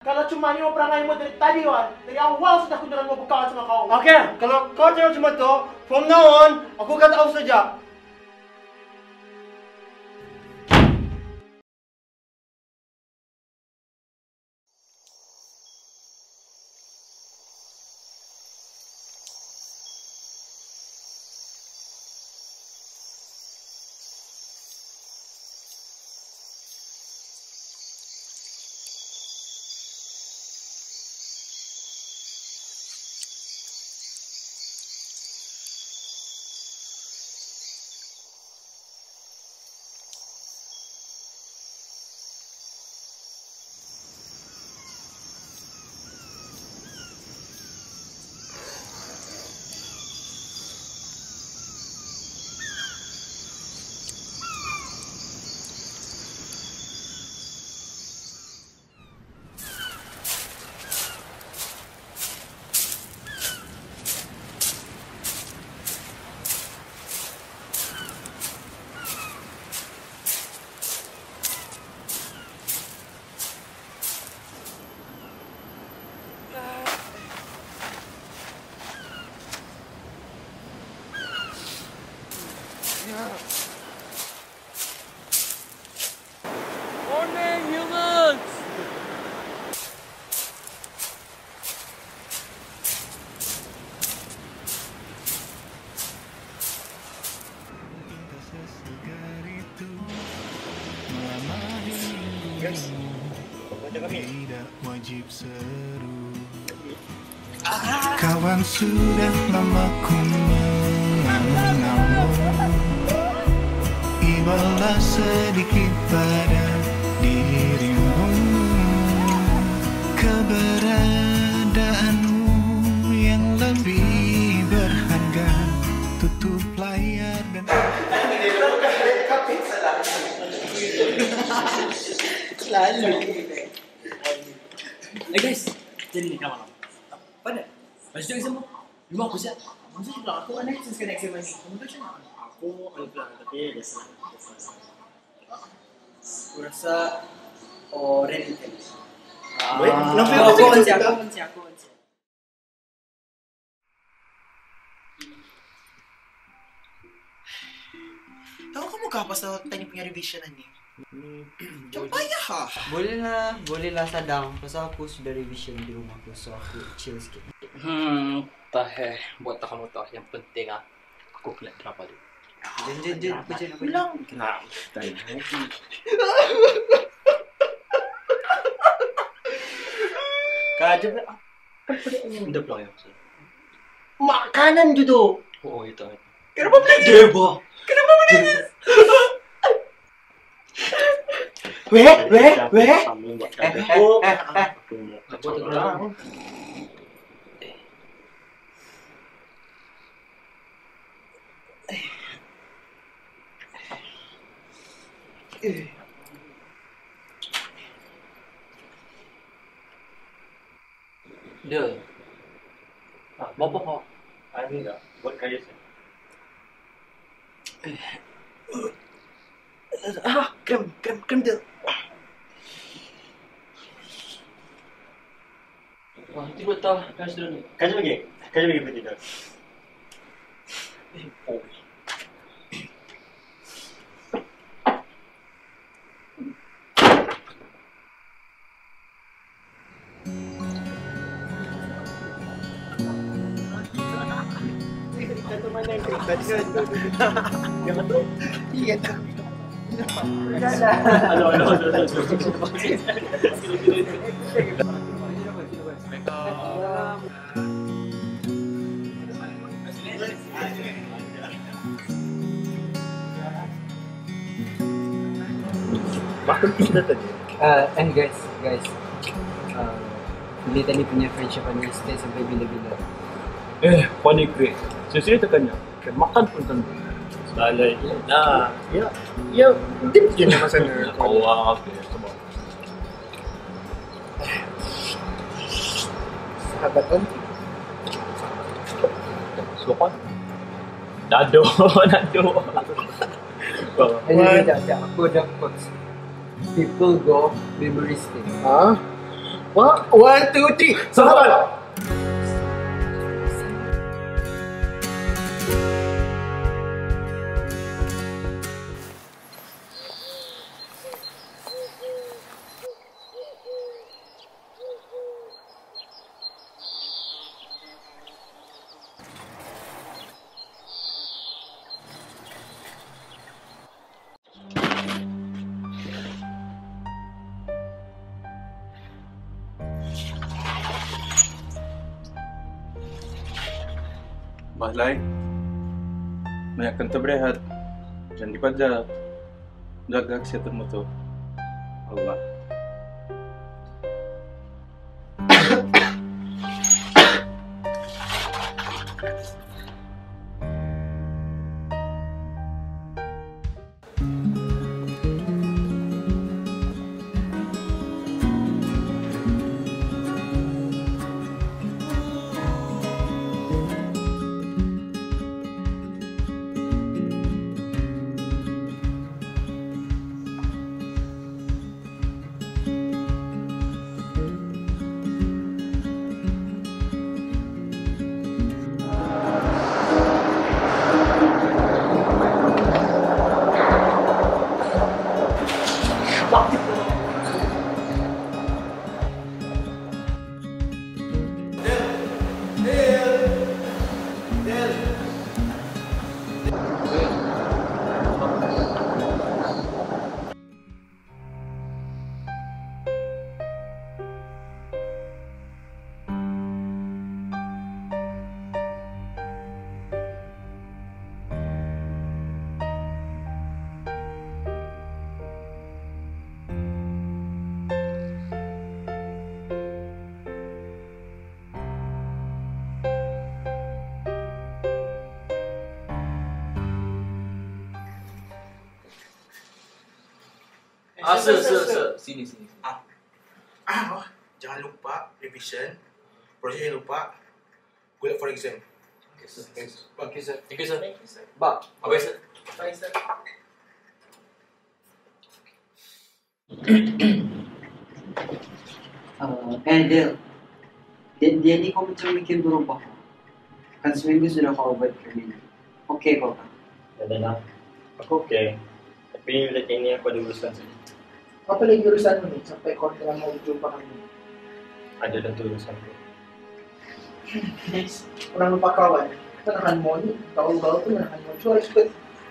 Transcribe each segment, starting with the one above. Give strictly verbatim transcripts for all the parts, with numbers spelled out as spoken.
Kalau cuma ni perangaimu dari tadi, Wan. Dari awal sudah aku jangan mau berkawan sama kau. Okey, kalau kau cakap cuma tu, from now on, aku akan tahu saja. Morning, humans! Tidak wajib seru. Kawan sudah lama ku mengenalmu. Ibalah sedikit pada dirimu. Keberadaanmu yang lebih berharga. Tutup layar dan Selalu. Eh guys, jadi ni kawan. Apa dah? Masih tu exam. Lima aku siap. Maksud juga aku kan next sekali exam ni. Kamu tu macam mana? Aku unplan tapi biasa. Aku rasa orange kan. Wait, Aku aku kunci aku kunci aku kunci. Tahu kamu kah pasal tadi punya revision ni? Macam payah lah. Boleh lah, boleh lah Sadang. Pasal aku sudah revision di rumah aku, so aku chill sikit. Hmm, tak eh. Buat tak kamu tahu. Yang penting ah, aku kelak berapa tu. Jen, jen, jen. Apa jen, apa jen? Bilang. Nah, tanya. Kaja apa? Apa dia ingin deploy? Makanan je tu. Oh, itu. Kenapa menangis? Deba. Kenapa menangis? Weh, weh, weh. Eh, eh, eh, eh. Apa tu dah? Dia. Ah, bapa kau. Ada enggak buat karya saya? Ah, krem, krem, krem dia. Wah, itu betul. Kasih dulu. Kasih lagi. Kasih lagi betul dah. Oh. Jangan tu. Iya tak. Halo, halo, halo. Bahkan kita tadi. Uh, and guys, guys. Uh, Bila tadi punya friendship ni stay sampai bila-bila. Eh, funny great. Sesuai tekannya. Makan pun tentu. Salai. Nah, Ya, ya, dia je nama sana. Allah okey, sebab. Sahabat kan? Siapa? Dado, dado. Anyway, dah, dah. Aku dah quotes. People go, memories stay. Ah, One, two, three. Sahabat. Bahlai, banyakkan terberehat, jangan dipajak, jaga kesehatan tu. Allah. Ah, sir, sir, sir. Sini, sini. Ah, ah oh, jangan lupa revision. Project jangan lupa. Good luck for exam. Okay, sir. Thanks. Thank you, sir. Thank you, sir. Thank you, sir. Ba, apa sir? Bye, sir. Uh, Aidil, dia, dia ni kau macam bikin berubah. Kan seminggu sudah kau buat kami. Okey kau kan? Ada lah. Aku okey. Tapi bila ini aku ada urusan saja. Apa lagi urusan ni sampai kau telah mau jumpa kami? Ada dah tu urusan tu. Next, orang lupa kawan. Kita nahan mo ni. Tahu-tahu tu nahan mo. So, expert.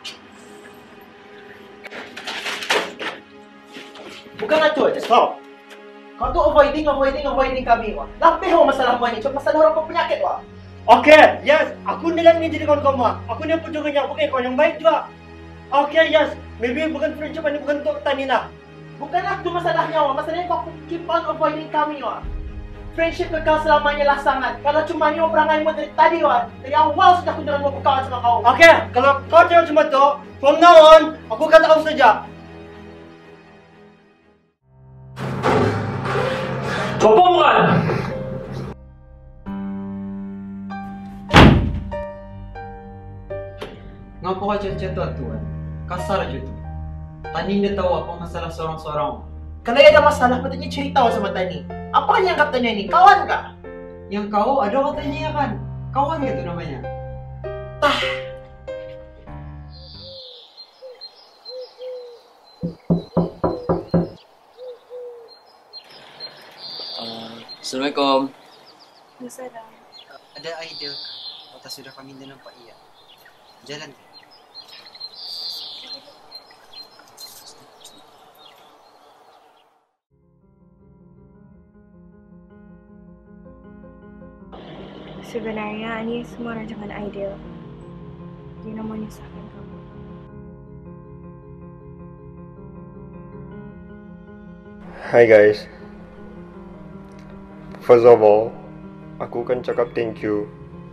Bukan nak cuy, stop. Kau tu avoiding, avoiding, avoiding kami wah. Lapih ho masalah mo ni. Cuma masalah orang penyakit wah. Okay, yes. Aku ni lah ni jadi kawan kamu. Aku ni penjaganya. Bukan kawan yang baik juga. Okay, yes. Maybe bukan friendship ni, bukan untuk tani lah. Bukanlah itu masalahnya wah. Masalahnya kau keep on avoiding kami wah. Friendship kekal selamanya lah sangat. Kalau cuma ni perangai mo dari tadi wah. Dari awal sudah aku jangan mau berkawan sama kau. Okay, kalau kau jangan cuma tu, from now on, aku akan tahu saja. Coba bukan? Ngapa kau cerita tu kan? Kasar aja tu. Tani dia tahu apa masalah seorang-seorang. Kalau ada masalah, patutnya cerita sama Tani. Apa yang katanya ini? Kawan kah? Yang kau ada katanya ya kan? Kawan gitu namanya. Tah. Uh, Assalamualaikum. Waalaikumsalam. Ada Aidil kah? Atau sudah kami dan nampak iya? Jalan ke? Sebenarnya ini semua rancangan Aidil. Dia nak menyusahkan kamu. Hi guys. First of all, aku akan cakap thank you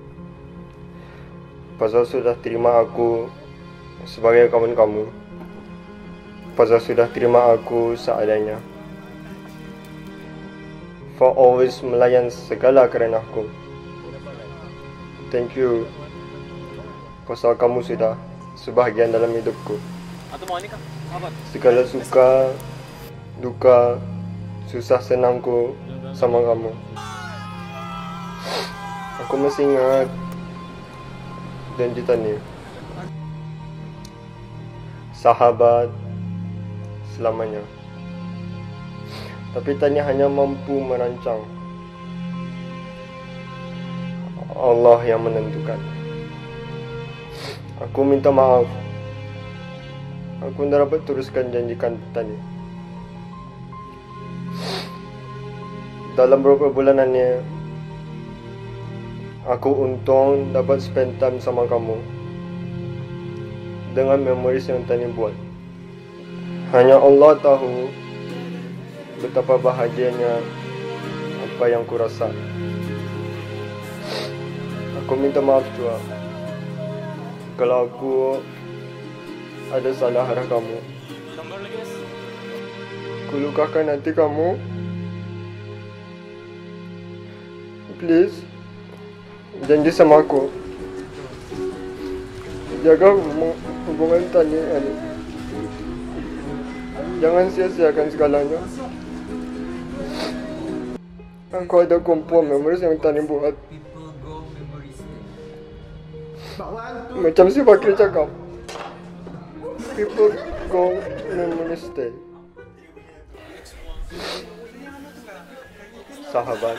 pasal sudah terima aku sebagai kawan kamu. Pasal sudah terima aku seadanya. For always melayan segala kerana aku. Thank you. Pasal kamu sudah sebahagian dalam hidupku. Segala suka, duka, susah senangku sama kamu. Aku masih ingat janji tadi. Sahabat selamanya. Tapi tanya hanya mampu merancang. Allah yang menentukan. Aku minta maaf. Aku tidak dapat teruskan janjikan tadi. Dalam beberapa bulan ini, aku untung dapat spend time sama kamu. Dengan memories yang tadi buat. Hanya Allah tahu betapa bahagianya apa yang ku rasa. Aku minta maaf juga kalau aku ada salah arah kamu. Ku lukakan hati kamu. Please, janji sama aku. Jaga hubungan tani ini. Jangan sia-siakan segalanya. Aku ada kumpul memories yang tani buat. Macam si Fikri cakap. People go memory stay. Sahabat,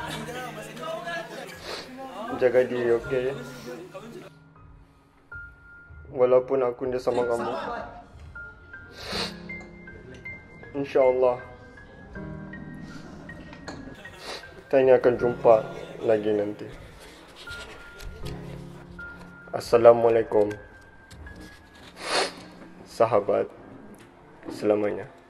jaga diri, oke? Okay? Walaupun aku tidak sama kamu, InsyaAllah kita ini akan jumpa lagi nanti. Assalamualaikum, sahabat selamanya.